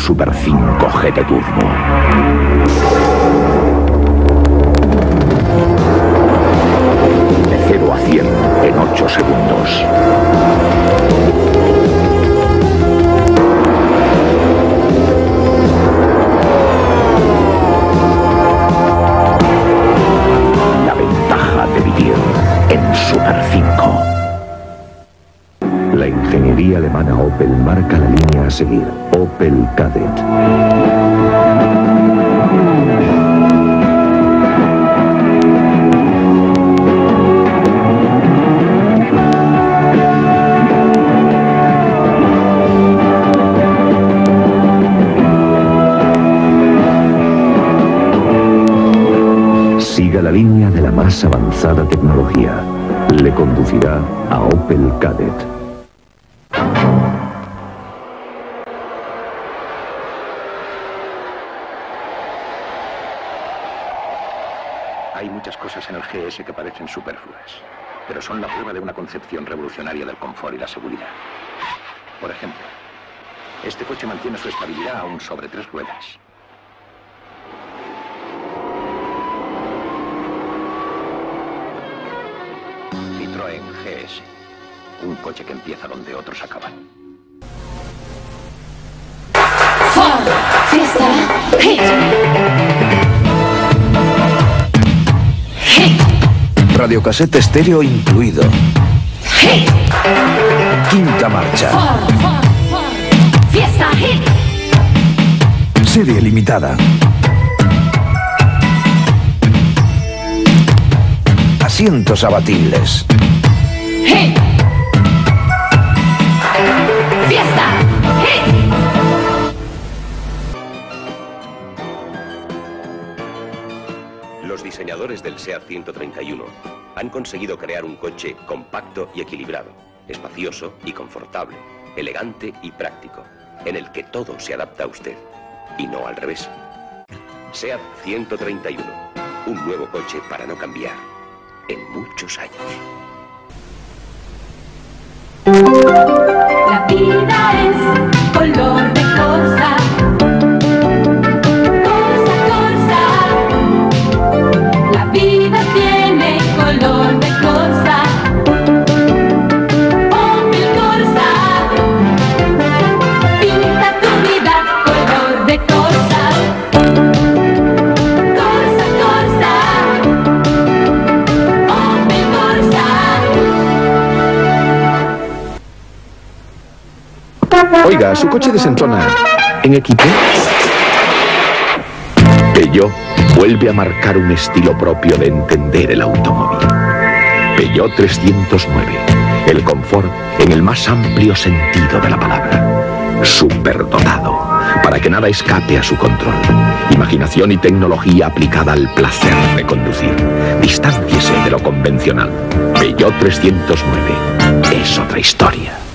Super 5 GT Turbo. De 0 a 100 en 8 segundos. La ventaja de vivir en Super 5. La ingeniería alemana Opel marca la línea a seguir. Opel Kadett. Siga la línea de la más avanzada tecnología. Le conducirá a Opel Kadett. Hay muchas cosas en el GS que parecen superfluas, pero son la prueba de una concepción revolucionaria del confort y la seguridad. Por ejemplo, este coche mantiene su estabilidad aún sobre 3 ruedas. Citroën GS, un coche que empieza donde otros acaban. Ford Fiesta Hit. Radiocasete estéreo incluido. Hit. Quinta marcha. Ford Fiesta Hit. Serie limitada. Asientos abatibles. Hit. Fiesta Hit. Los diseñadores del SEAT 131 han conseguido crear un coche compacto y equilibrado, espacioso y confortable, elegante y práctico, en el que todo se adapta a usted, y no al revés. SEAT 131, un nuevo coche para no cambiar en muchos años. La vida es color de corsa. Vida tiene color de corsa. Opel Corsa. Pinta tu vida color de corsa. Corsa, corsa. Opel Corsa. Oiga, su coche desentona. ¿En equipo? Peugeot vuelve a marcar un estilo propio de entender el automóvil. Peugeot 309. El confort en el más amplio sentido de la palabra. Superdotado, para que nada escape a su control. Imaginación y tecnología aplicada al placer de conducir. Distánciese de lo convencional. Peugeot 309 es otra historia.